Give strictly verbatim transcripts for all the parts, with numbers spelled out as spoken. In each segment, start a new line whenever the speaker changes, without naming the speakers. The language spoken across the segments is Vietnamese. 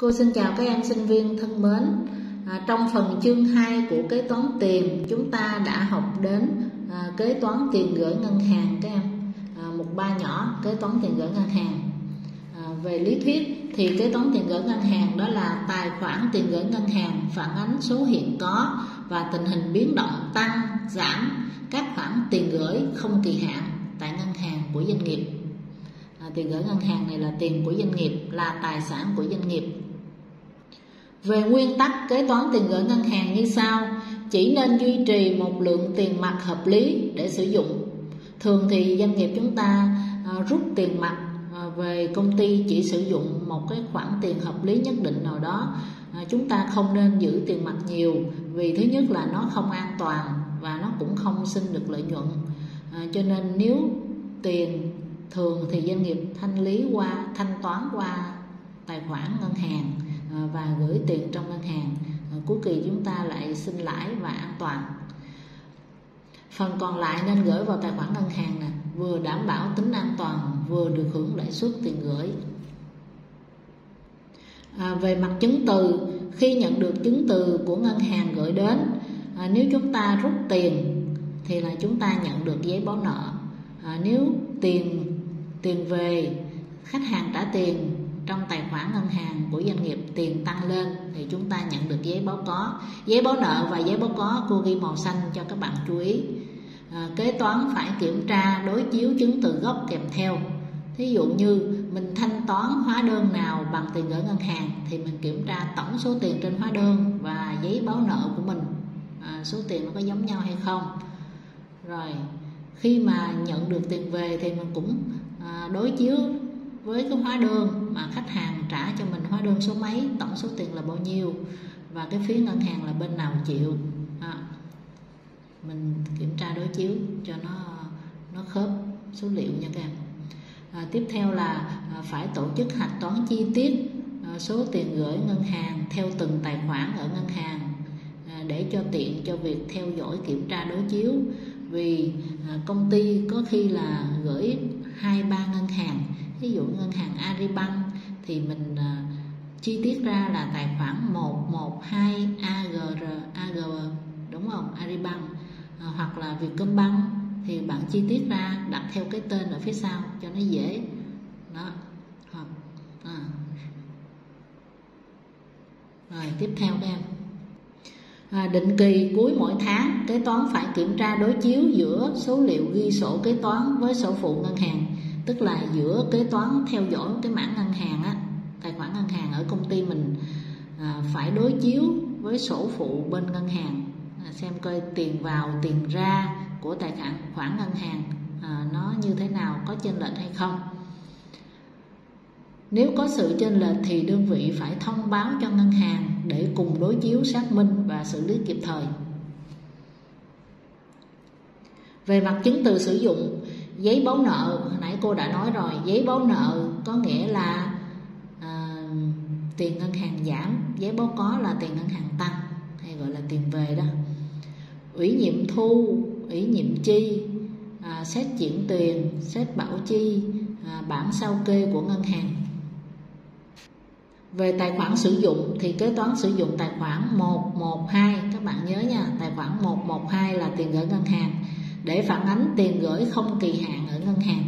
Cô xin chào các em sinh viên thân mến. À, trong phần chương hai của kế toán tiền, chúng ta đã học đến à, kế toán tiền gửi ngân hàng các em. À, một ba nhỏ kế toán tiền gửi ngân hàng. À, về lý thuyết thì kế toán tiền gửi ngân hàng đó là tài khoản tiền gửi ngân hàng phản ánh số hiện có và tình hình biến động tăng, giảm các khoản tiền gửi không kỳ hạn tại ngân hàng của doanh nghiệp. À, tiền gửi ngân hàng này là tiền của doanh nghiệp, là tài sản của doanh nghiệp. Về nguyên tắc kế toán tiền gửi ngân hàng như sau: chỉ nên duy trì một lượng tiền mặt hợp lý để sử dụng. Thường thì doanh nghiệp chúng ta à, rút tiền mặt à, về công ty chỉ sử dụng một cái khoản tiền hợp lý nhất định nào đó. À, chúng ta không nên giữ tiền mặt nhiều, vì thứ nhất là nó không an toàn và nó cũng không sinh được lợi nhuận. À, cho nên nếu tiền thường thì doanh nghiệp thanh lý qua thanh toán qua tài khoản ngân hàng và gửi tiền trong ngân hàng, cuối kỳ chúng ta lại sinh lãi và an toàn. Phần còn lại nên gửi vào tài khoản ngân hàng nè, vừa đảm bảo tính an toàn, vừa được hưởng lãi suất tiền gửi. À, về mặt chứng từ, khi nhận được chứng từ của ngân hàng gửi đến, à, nếu chúng ta rút tiền thì là chúng ta nhận được giấy báo nợ. À, nếu tiền tiền về, khách hàng trả tiền trong tài khoản ngân hàng của doanh nghiệp, tiền tăng lên thì chúng ta nhận được giấy báo có. Giấy báo nợ và giấy báo có cô ghi màu xanh cho các bạn chú ý. À, kế toán phải kiểm tra đối chiếu chứng từ gốc kèm theo. Thí dụ như mình thanh toán hóa đơn nào bằng tiền gửi ngân hàng thì mình kiểm tra tổng số tiền trên hóa đơn và giấy báo nợ của mình, à, số tiền nó có giống nhau hay không. Rồi khi mà nhận được tiền về thì mình cũng à, đối chiếu với cái hóa đơn mà khách hàng trả cho mình, hóa đơn số mấy, tổng số tiền là bao nhiêu và cái phía ngân hàng là bên nào chịu. À, mình kiểm tra đối chiếu cho nó nó khớp số liệu nha các em. À, tiếp theo là à, phải tổ chức hạch toán chi tiết à, số tiền gửi ngân hàng theo từng tài khoản ở ngân hàng, à, để cho tiện cho việc theo dõi kiểm tra đối chiếu. Vì à, công ty có khi là gửi hai ba ngân hàng, ví dụ ngân hàng Agribank thì mình à, chi tiết ra là tài khoản một một hai a giê rờ a giê, đúng không, Agribank, à, hoặc là Vietcombank thì bạn chi tiết ra đặt theo cái tên ở phía sau cho nó dễ đó. Hoặc à. Rồi tiếp theo các em, à, định kỳ cuối mỗi tháng kế toán phải kiểm tra đối chiếu giữa số liệu ghi sổ kế toán với sổ phụ ngân hàng, tức là giữa kế toán theo dõi cái mảng ngân hàng á, tài khoản ngân hàng ở công ty mình à, phải đối chiếu với sổ phụ bên ngân hàng, à, xem coi tiền vào tiền ra của tài khoản khoản ngân hàng à, nó như thế nào, có chênh lệch hay không. Nếu có sự chênh lệch thì đơn vị phải thông báo cho ngân hàng để cùng đối chiếu xác minh và xử lý kịp thời. Về mặt chứng từ sử dụng, giấy báo nợ, hồi nãy cô đã nói rồi, giấy báo nợ có nghĩa là à, tiền ngân hàng giảm, giấy báo có là tiền ngân hàng tăng, hay gọi là tiền về đó. Ủy nhiệm thu, ủy nhiệm chi, à, xét chuyển tiền, xét bảo chi, à, bản sao kê của ngân hàng. Về tài khoản sử dụng thì kế toán sử dụng tài khoản một một hai, các bạn nhớ nha, tài khoản một một hai là tiền gửi ngân hàng để phản ánh tiền gửi không kỳ hạn ở ngân hàng.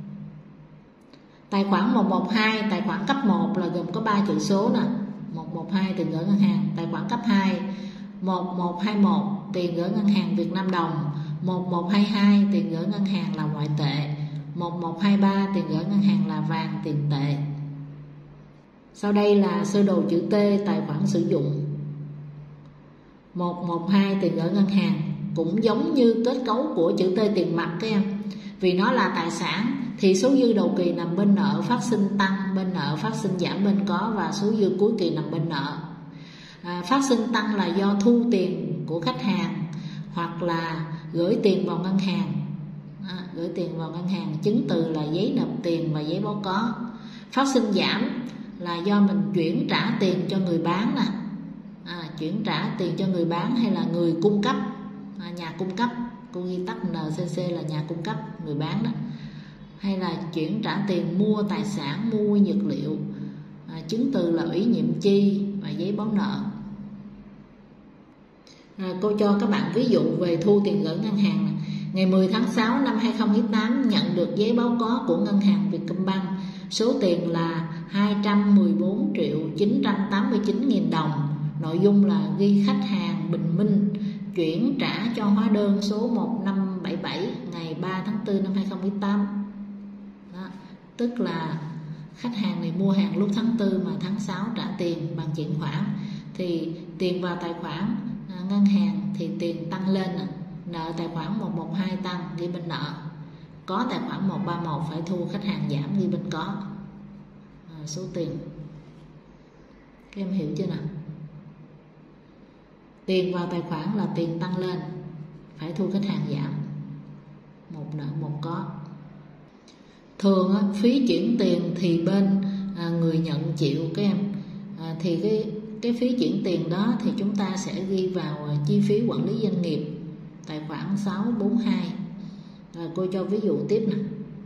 Tài khoản một một hai, tài khoản cấp một là gồm có ba chữ số nè, một một hai tiền gửi ngân hàng. Tài khoản cấp hai một một hai mốt tiền gửi ngân hàng Việt Nam đồng, một một hai hai tiền gửi ngân hàng là ngoại tệ, một một hai ba tiền gửi ngân hàng là vàng tiền tệ. Sau đây là sơ đồ chữ T tài khoản sử dụng. một một hai tiền gửi ngân hàng cũng giống như kết cấu của chữ T tiền mặt các em. Vì nó là tài sản thì số dư đầu kỳ nằm bên nợ phát sinh tăng, bên nợ phát sinh giảm bên có, và số dư cuối kỳ nằm bên nợ. À, phát sinh tăng là do thu tiền của khách hàng hoặc là gửi tiền vào ngân hàng. À, gửi tiền vào ngân hàng, chứng từ là giấy nộp tiền và giấy báo có. Phát sinh giảm là do mình chuyển trả tiền cho người bán nè, à, chuyển trả tiền cho người bán hay là người cung cấp, à, nhà cung cấp, cô ghi tắt en xê xê là nhà cung cấp, người bán đó, hay là chuyển trả tiền mua tài sản, mua nguyên vật liệu, à, chứng từ là ủy nhiệm chi và giấy báo nợ. À, cô cho các bạn ví dụ về thu tiền gửi ngân hàng. Ngày mười tháng sáu năm hai không một tám nhận được giấy báo có của ngân hàng Vietcombank, số tiền là hai trăm mười bốn triệu chín trăm tám mươi chín nghìn đồng. Nội dung là ghi khách hàng Bình Minh chuyển trả cho hóa đơn số một năm bảy bảy ngày ba tháng tư năm hai không một tám. Đó, tức là khách hàng này mua hàng lúc tháng tư mà tháng sáu trả tiền bằng chuyển khoản, thì tiền vào tài khoản à, ngân hàng thì tiền tăng lên, à. Nợ tài khoản một một hai tăng ghi bên nợ, có tài khoản một ba một phải thu khách hàng giảm ghi bên có. À, số tiền các em hiểu chưa nào? Tiền vào tài khoản là tiền tăng lên, phải thu khách hàng giảm, một nợ một có. Thường á, phí chuyển tiền thì bên à, người nhận chịu các em, à, thì cái cái phí chuyển tiền đó thì chúng ta sẽ ghi vào à, chi phí quản lý doanh nghiệp, tài khoản sáu bốn hai. À, cô cho ví dụ tiếp nè.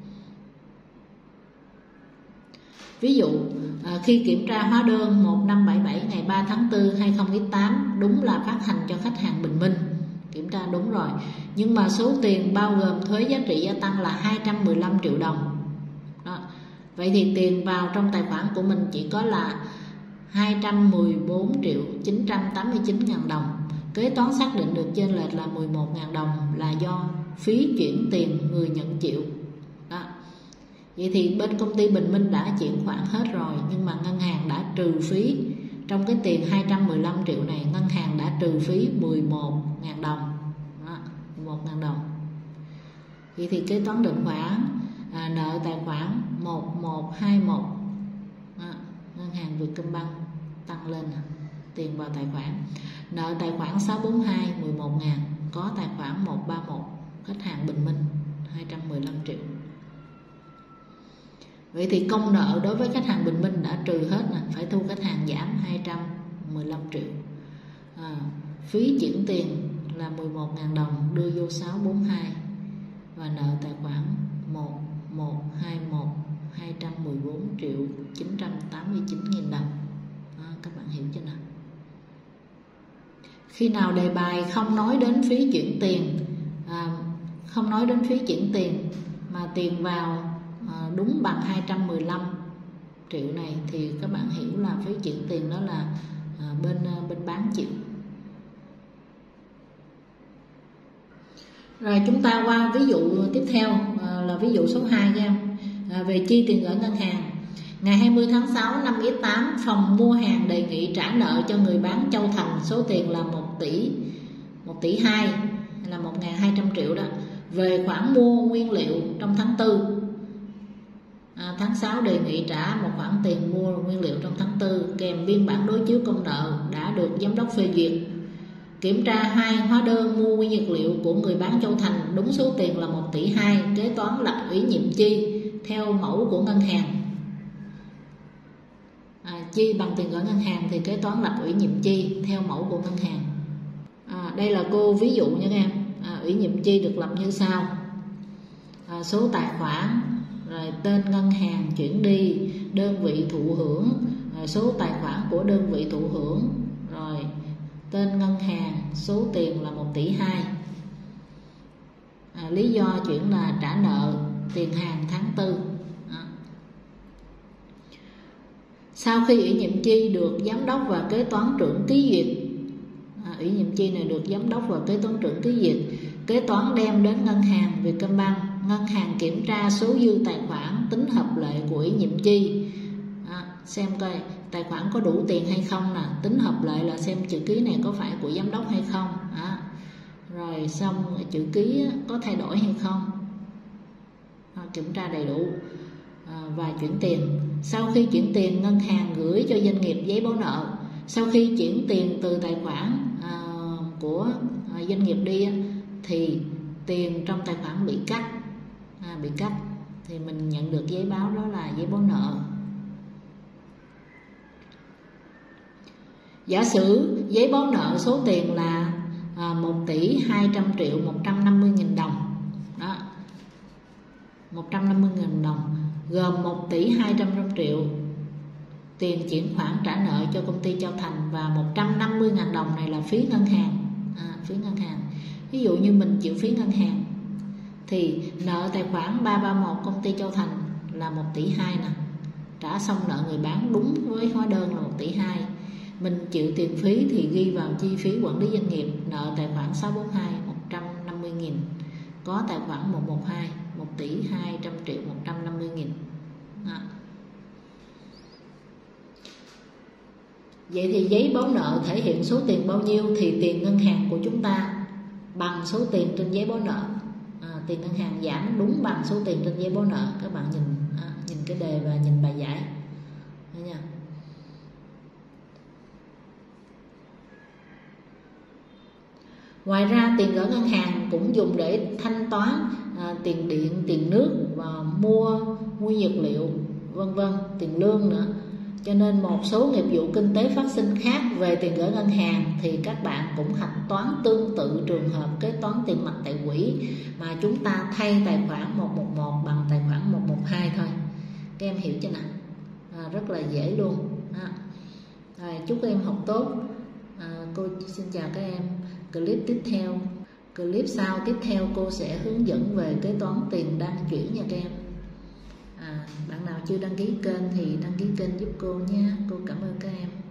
Ví dụ à, khi kiểm tra hóa đơn một năm bảy bảy ngày ba tháng tư hai không một tám đúng là phát hành cho khách hàng Bình Minh, kiểm tra đúng rồi, nhưng mà số tiền bao gồm thuế giá trị gia tăng là hai trăm mười lăm triệu đồng. Đó. Vậy thì tiền vào trong tài khoản của mình chỉ có là hai trăm mười bốn triệu chín trăm tám mươi chín ngàn đồng. Kế toán xác định được chênh lệch là mười một ngàn đồng là do phí chuyển tiền người nhận chịu. Đó. Vậy thì bên công ty Bình Minh đã chuyển khoản hết rồi, nhưng mà ngân hàng đã trừ phí. Trong cái tiền hai trăm mười lăm triệu này, ngân hàng đã trừ phí mười một ngàn đồng. Đó, mười một ngàn đồng. Vậy thì kế toán định khoản à, nợ tài khoản một một hai một. Đó, ngân hàng Vietcombank tăng lên à, tiền vào tài khoản. Nợ tài khoản sáu bốn hai mười một ngàn, có tài khoản một ba một khách hàng Bình Minh hai trăm mười lăm triệu. Vậy thì công nợ đối với khách hàng Bình Minh đã trừ hết nè, phải thu khách hàng giảm hai trăm mười lăm triệu. À, phí chuyển tiền là mười một ngàn đồng đưa vô sáu bốn hai, và nợ tài khoản một một hai một hai trăm mười bốn triệu chín trăm tám mươi chín nghìn đồng. À, các bạn hiểu chưa nào? Khi nào đề bài không nói đến phí chuyển tiền, à, không nói đến phí chuyển tiền mà tiền vào à, đúng bằng hai trăm mười lăm triệu này thì các bạn hiểu là phí chuyển tiền đó là à, bên bên bán chịu. Rồi chúng ta qua ví dụ tiếp theo à, là ví dụ số hai nha, à, về chi tiền gửi ngân hàng. Ngày hai mươi tháng sáu năm một tám, phòng mua hàng đề nghị trả nợ cho người bán Châu Thành số tiền là một tỷ một tỷ hai, là một nghìn hai trăm triệu đó, về khoản mua nguyên liệu trong tháng tư. À, tháng sáu đề nghị trả một khoản tiền mua nguyên liệu trong tháng tư kèm biên bản đối chiếu công nợ đã được giám đốc phê duyệt. Kiểm tra hai hóa đơn mua nguyên vật liệu của người bán Châu Thành đúng số tiền là một tỷ hai, kế toán lập ủy nhiệm chi theo mẫu của ngân hàng. À, chi bằng tiền gửi ngân hàng thì kế toán lập ủy nhiệm chi theo mẫu của ngân hàng. À, đây là cô ví dụ nha các em. À, ủy nhiệm chi được lập như sau: à, số tài khoản, rồi tên ngân hàng chuyển đi, đơn vị thụ hưởng, rồi số tài khoản của đơn vị thụ hưởng, rồi tên ngân hàng, số tiền là một tỷ hai. À, lý do chuyển là trả nợ tiền hàng tháng tư. À. Sau khi ủy nhiệm chi được giám đốc và kế toán trưởng ký duyệt, à, ủy nhiệm chi này được giám đốc và kế toán trưởng ký duyệt, kế toán đem đến ngân hàng Vietcombank, ngân hàng kiểm tra số dư tài khoản tính hợp lệ của ủy nhiệm chi. À, xem coi tài khoản có đủ tiền hay không nè, tính hợp lệ là xem chữ ký này có phải của giám đốc hay không. À, rồi xong chữ ký có thay đổi hay không. À, kiểm tra đầy đủ. À, và chuyển tiền. Sau khi chuyển tiền, ngân hàng gửi cho doanh nghiệp giấy báo nợ. Sau khi chuyển tiền từ tài khoản à, của à, doanh nghiệp đi thì tiền trong tài khoản bị cắt, à, bị cắt thì mình nhận được giấy báo, đó là giấy báo nợ. Giả sử giấy báo nợ số tiền là à, một tỷ hai trăm triệu một trăm năm mươi nghìn đồng. Đó, một trăm năm mươi nghìn đồng, gồm một tỷ hai trăm triệu tiền chuyển khoản trả nợ cho công ty Châu Thành, và một trăm năm mươi nghìn đồng này là phí ngân hàng. À, phí ngân hàng. Ví dụ như mình chịu phí ngân hàng thì nợ tài khoản ba ba một công ty Châu Thành là một tỷ hai nè, trả xong nợ người bán đúng với hóa đơn là một tỷ hai. Mình chịu tiền phí thì ghi vào chi phí quản lý doanh nghiệp, nợ tài khoản sáu bốn hai một trăm năm mươi nghìn, có tài khoản một một hai một tỷ hai trăm triệu một trăm năm mươi nghìn. Đó. Vậy thì giấy báo nợ thể hiện số tiền bao nhiêu thì tiền ngân hàng của chúng ta bằng số tiền trên giấy báo nợ. À, tiền ngân hàng giảm đúng bằng số tiền trên giấy báo nợ. Các bạn nhìn à, nhìn cái đề và nhìn bài giải. Đấy nha. Ngoài ra tiền gửi ngân hàng cũng dùng để thanh toán à, tiền điện, tiền nước và mua mua dược liệu, vân vân, tiền lương nữa. Cho nên một số nghiệp vụ kinh tế phát sinh khác về tiền gửi ngân hàng thì các bạn cũng hạch toán tương tự trường hợp kế toán tiền mặt tại quỹ, mà chúng ta thay tài khoản một một một bằng tài khoản một một hai thôi. Các em hiểu chưa nào? À, rất là dễ luôn. À, à, chúc các em học tốt. À, cô xin chào các em. Clip tiếp theo, clip sau tiếp theo cô sẽ hướng dẫn về kế toán tiền đăng chuyển nha các em. À, bạn nào chưa đăng ký kênh thì đăng ký kênh giúp cô nhé. Cô cảm ơn các em.